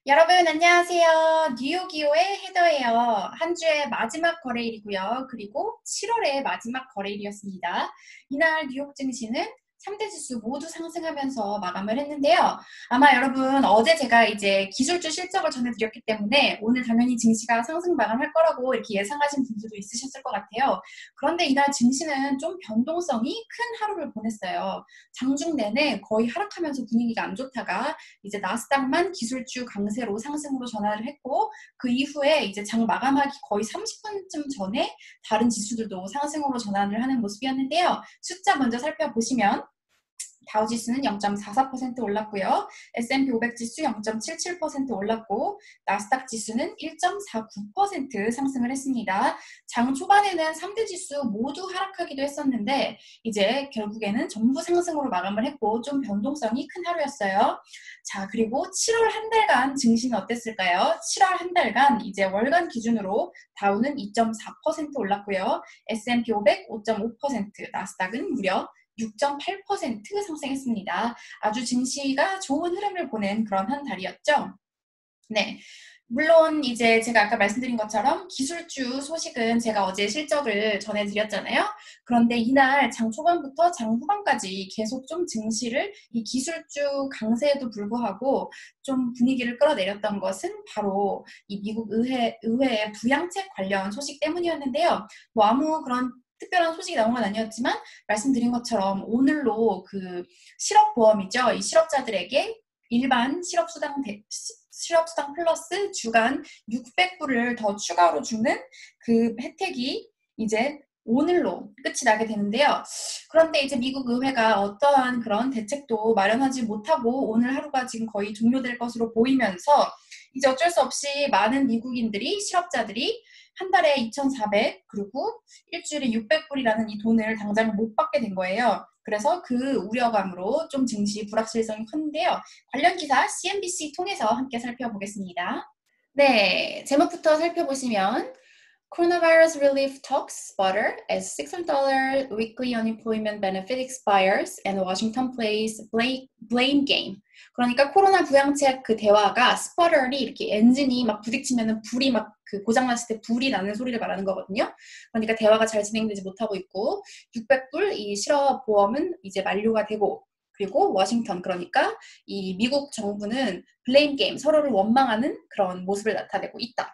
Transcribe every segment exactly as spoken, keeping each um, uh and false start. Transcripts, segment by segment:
여러분 안녕하세요. 뉴욕이오의 헤더예요. 한 주의 마지막 거래일이고요. 그리고 칠월의 마지막 거래일이었습니다. 이날 뉴욕 증시는 삼 대 지수 모두 상승하면서 마감을 했는데요. 아마 여러분 어제 제가 이제 기술주 실적을 전해드렸기 때문에 오늘 당연히 증시가 상승 마감할 거라고 이렇게 예상하신 분들도 있으셨을 것 같아요. 그런데 이날 증시는 좀 변동성이 큰 하루를 보냈어요. 장중 내내 거의 하락하면서 분위기가 안 좋다가 이제 나스닥만 기술주 강세로 상승으로 전환을 했고, 그 이후에 이제 장 마감하기 거의 삼십 분쯤 전에 다른 지수들도 상승으로 전환을 하는 모습이었는데요. 숫자 먼저 살펴보시면 다우지수는 영 점 사사 퍼센트 올랐고요. 에스 앤 피 오백 지수 영 점 칠칠 퍼센트 올랐고 나스닥 지수는 일 점 사구 퍼센트 상승을 했습니다. 장 초반에는 삼 대 지수 모두 하락하기도 했었는데 이제 결국에는 전부 상승으로 마감을 했고 좀 변동성이 큰 하루였어요. 자, 그리고 칠월 한 달간 증시는 어땠을까요? 칠월 한 달간 이제 월간 기준으로 다우는 이 점 사 퍼센트 올랐고요. 에스 앤 피 오백 오 점 오 퍼센트, 나스닥은 무려 육 점 팔 퍼센트 상승했습니다. 아주 증시가 좋은 흐름을 보낸 그런 한 달이었죠. 네. 물론 이제 제가 아까 말씀드린 것처럼 기술주 소식은 제가 어제 실적을 전해드렸잖아요. 그런데 이날 장 초반부터 장 후반까지 계속 좀 증시를 이 기술주 강세에도 불구하고 좀 분위기를 끌어내렸던 것은 바로 이 미국 의회, 의회의 부양책 관련 소식 때문이었는데요. 뭐 아무 그런 특별한 소식이 나온 건 아니었지만 말씀드린 것처럼 오늘로 그 실업보험이죠. 이 실업자들에게 일반 실업수당, 대, 실업수당 플러스 주간 육백 불을 더 추가로 주는 그 혜택이 이제 오늘로 끝이 나게 되는데요. 그런데 이제 미국 의회가 어떠한 그런 대책도 마련하지 못하고 오늘 하루가 지금 거의 종료될 것으로 보이면서 이제 어쩔 수 없이 많은 미국인들이, 실업자들이 한 달에 이천사백 그리고 일주일에 육백 불이라는 이 돈을 당장 못 받게 된 거예요. 그래서 그 우려감으로 좀 증시 불확실성이 컸는데요. 관련 기사 씨 엔 비 씨 통해서 함께 살펴보겠습니다. 네, 제목부터 살펴보시면 Coronavirus relief talks sputter as six hundred dollar weekly unemployment benefit expires and Washington plays blame game. 그러니까 코로나 부양책 그 대화가 스퍼터리 이렇게 엔진이 막 부딪히면은 불이 막 그 고장났을 때 불이 나는 소리를 말하는 거거든요. 그러니까 대화가 잘 진행되지 못하고 있고 육백 불 이 실업보험은 이제 만료가 되고 그리고 워싱턴 그러니까 이 미국 정부는 블레임 게임 서로를 원망하는 그런 모습을 나타내고 있다.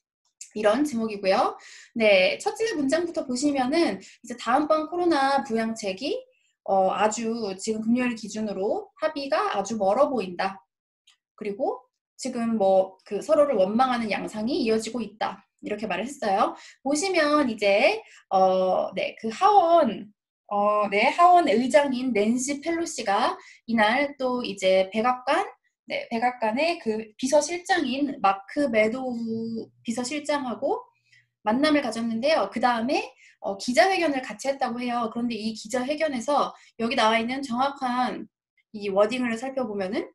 이런 제목이고요. 네, 첫째 문장부터 보시면은 이제 다음번 코로나 부양책이 어, 아주 지금 금요일 기준으로 합의가 아주 멀어 보인다. 그리고 지금 뭐 그 서로를 원망하는 양상이 이어지고 있다. 이렇게 말을 했어요. 보시면 이제 어, 네, 그 하원 어, 네, 하원 의장인 낸시 펠로시가 이날 또 이제 백악관 네, 백악관의 그 비서실장인 마크 매도우 비서실장하고 만남을 가졌는데요. 그 다음에 어, 기자회견을 같이 했다고 해요. 그런데 이 기자회견에서 여기 나와 있는 정확한 이 워딩을 살펴보면은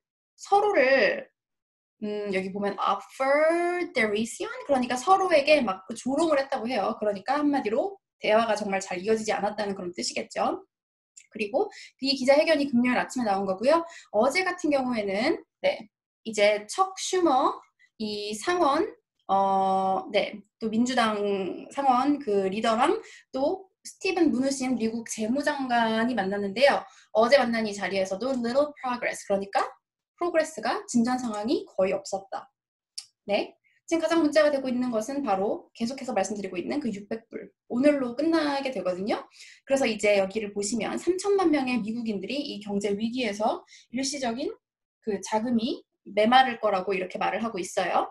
서로를 음, 여기 보면 offer derision 그러니까 서로에게 막 조롱을 했다고 해요. 그러니까 한마디로 대화가 정말 잘 이어지지 않았다는 그런 뜻이겠죠. 그리고 이 기자회견이 금요일 아침에 나온 거고요. 어제 같은 경우에는 네, 이제 척 슈머 이 상원 어, 네, 또 민주당 상원 그 리더랑 또 스티븐 무누신 미국 재무장관이 만났는데요. 어제 만난 이 자리에서도 little progress 그러니까 프로그레스가 진전 상황이 거의 없었다. 네. 지금 가장 문제가 되고 있는 것은 바로 계속해서 말씀드리고 있는 그 육백 불. 오늘로 끝나게 되거든요. 그래서 이제 여기를 보시면 삼천만 명의 미국인들이 이 경제 위기에서 일시적인 그 자금이 메마를 거라고 이렇게 말을 하고 있어요.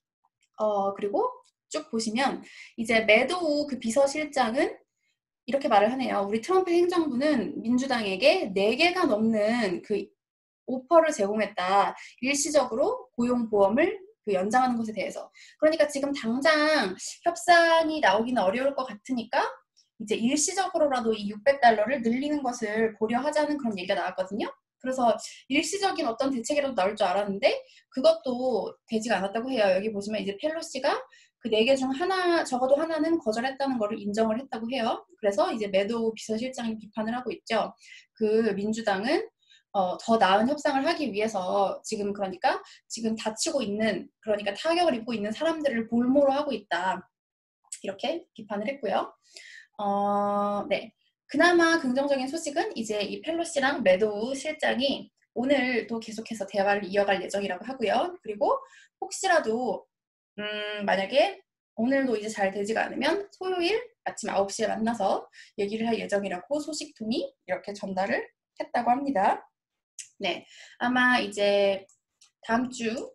어, 그리고 쭉 보시면 이제 매도우 그 비서실장은 이렇게 말을 하네요. 우리 트럼프 행정부는 민주당에게 네 개가 넘는 그 오퍼를 제공했다. 일시적으로 고용보험을 그 연장하는 것에 대해서. 그러니까 지금 당장 협상이 나오기는 어려울 것 같으니까 이제 일시적으로라도 이 육백 달러를 늘리는 것을 고려하자는 그런 얘기가 나왔거든요. 그래서 일시적인 어떤 대책이라도 나올 줄 알았는데 그것도 되지가 않았다고 해요. 여기 보시면 이제 펠로시가 그 네 개 중 하나, 적어도 하나는 거절했다는 거를 인정을 했다고 해요. 그래서 이제 매도우 비서실장이 비판을 하고 있죠. 그 민주당은 어, 더 나은 협상을 하기 위해서 지금 그러니까 지금 다치고 있는 그러니까 타격을 입고 있는 사람들을 볼모로 하고 있다. 이렇게 비판을 했고요. 어, 네. 그나마 긍정적인 소식은 이제 이 펠로시랑 매도우 실장이 오늘도 계속해서 대화를 이어갈 예정이라고 하고요. 그리고 혹시라도 음, 만약에 오늘도 이제 잘 되지가 않으면 토요일 아침 아홉 시에 만나서 얘기를 할 예정이라고 소식통이 이렇게 전달을 했다고 합니다. 네, 아마 이제 다음 주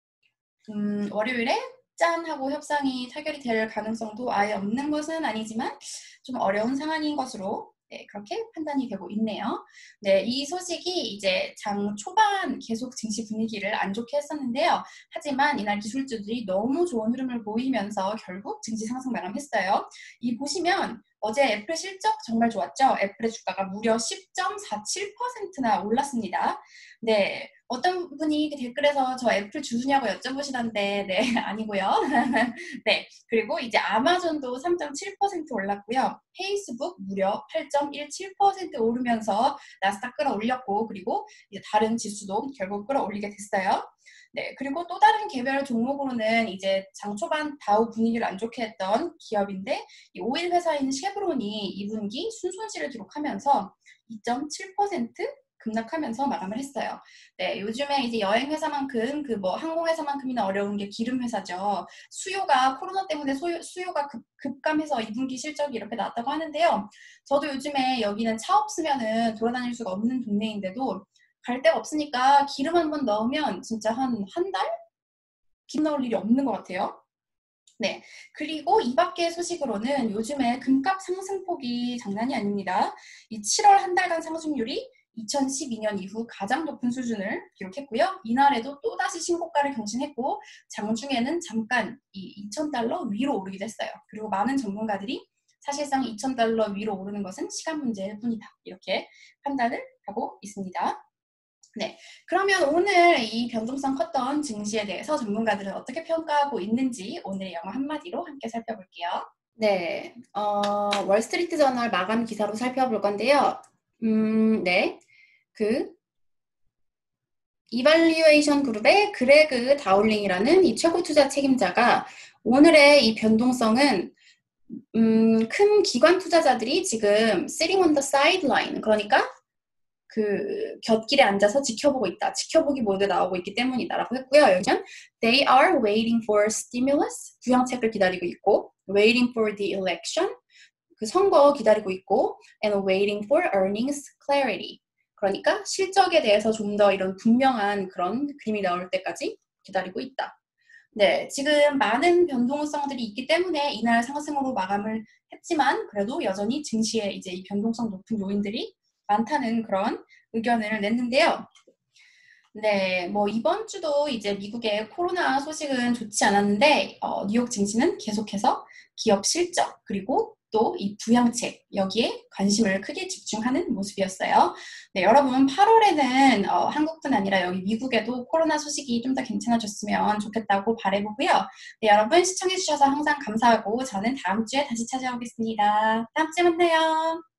음, 월요일에 짠 하고 협상이 타결이 될 가능성도 아예 없는 것은 아니지만 좀 어려운 상황인 것으로 네, 그렇게 판단이 되고 있네요. 네, 이 소식이 이제 장 초반 계속 증시 분위기를 안 좋게 했었는데요. 하지만 이날 기술주들이 너무 좋은 흐름을 보이면서 결국 증시 상승 마감했어요. 이 보시면 어제 애플 실적 정말 좋았죠? 애플의 주가가 무려 십 점 사칠 퍼센트나 올랐습니다. 네, 어떤 분이 댓글에서 저 애플 주주냐고 여쭤보시던데 네, 아니고요. 네, 그리고 이제 아마존도 삼 점 칠 퍼센트 올랐고요. 페이스북 무려 팔 점 일칠 퍼센트 오르면서 나스닥 끌어올렸고 그리고 이제 다른 지수도 결국 끌어올리게 됐어요. 네, 그리고 또 다른 개별 종목으로는 이제 장 초반 다우 분위기를 안 좋게 했던 기업인데 이 오일 회사인 쉐브론이 이 분기 순손실을 기록하면서 이 점 칠 퍼센트 급락하면서 마감을 했어요. 네, 요즘에 이제 여행 회사만큼 그 뭐 항공 회사만큼이나 어려운 게 기름 회사죠. 수요가 코로나 때문에 소요, 수요가 급, 급감해서 이 분기 실적이 이렇게 나왔다고 하는데요. 저도 요즘에 여기는 차 없으면은 돌아다닐 수가 없는 동네인데도 갈 데가 없으니까 기름 한 번 넣으면 진짜 한 한 달? 기름 넣을 일이 없는 것 같아요. 네, 그리고 이 밖의 소식으로는 요즘에 금값 상승폭이 장난이 아닙니다. 이 칠월 한 달간 상승률이 이천십이 년 이후 가장 높은 수준을 기록했고요. 이날에도 또다시 신고가를 경신했고 장중에는 잠깐 이 이천 달러 위로 오르기도 했어요. 그리고 많은 전문가들이 사실상 이천 달러 위로 오르는 것은 시간 문제일 뿐이다. 이렇게 판단을 하고 있습니다. 네, 그러면 오늘 이 변동성 컸던 증시에 대해서 전문가들은 어떻게 평가하고 있는지 오늘의 영어 한마디로 함께 살펴볼게요. 네, 어, 월스트리트 저널 마감 기사로 살펴볼 건데요. 음, 네, 그 이발리에이션 그룹의 그레그 다울링이라는 이 최고 투자 책임자가 오늘의 이 변동성은 음, 큰 기관 투자자들이 지금 sitting on the sideline, 그러니까 그 곁길에 앉아서 지켜보고 있다. 지켜보기 모드에 나오고 있기 때문이다라고 했고요. 여기는 they are waiting for stimulus, 부양책을 기다리고 있고 waiting for the election, 그 선거 기다리고 있고 and waiting for earnings clarity, 그러니까 실적에 대해서 좀 더 이런 분명한 그런 그림이 나올 때까지 기다리고 있다. 네, 지금 많은 변동성들이 있기 때문에 이날 상승으로 마감을 했지만 그래도 여전히 증시에 이제 이 변동성 높은 요인들이 많다는 그런 의견을 냈는데요. 네, 뭐 이번 주도 이제 미국의 코로나 소식은 좋지 않았는데 어, 뉴욕 증시는 계속해서 기업 실적 그리고 또 이 부양책 여기에 관심을 크게 집중하는 모습이었어요. 네, 여러분 팔월에는 어, 한국뿐 아니라 여기 미국에도 코로나 소식이 좀 더 괜찮아졌으면 좋겠다고 바라보고요. 네, 여러분 시청해주셔서 항상 감사하고 저는 다음 주에 다시 찾아오겠습니다. 다음 주에 만나요.